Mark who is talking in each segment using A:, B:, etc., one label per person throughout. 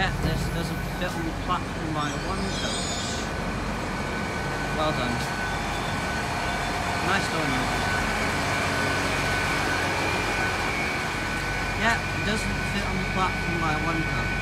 A: Yet this doesn't fit on the platform by one coach. Well done. Nice door now. Yeah, it doesn't fit on the platform by one coach.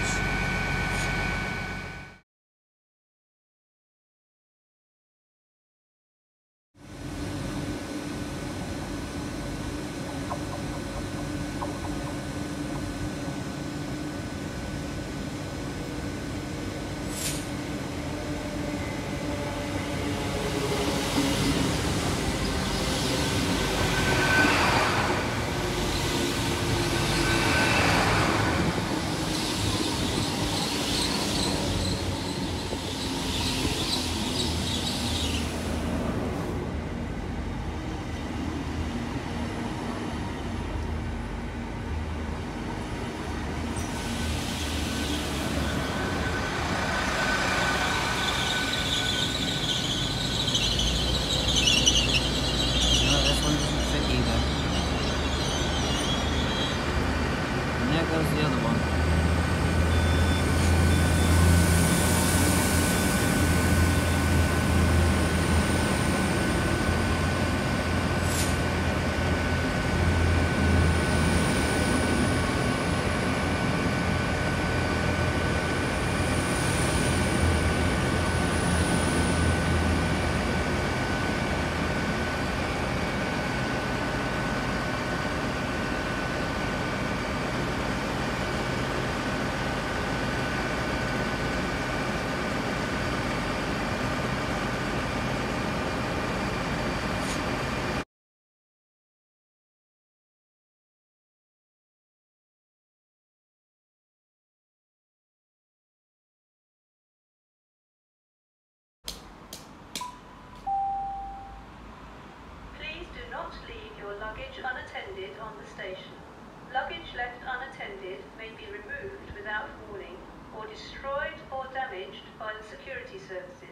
B: Luggage unattended on the station. Luggage left unattended may be removed without warning or destroyed or damaged by the security services.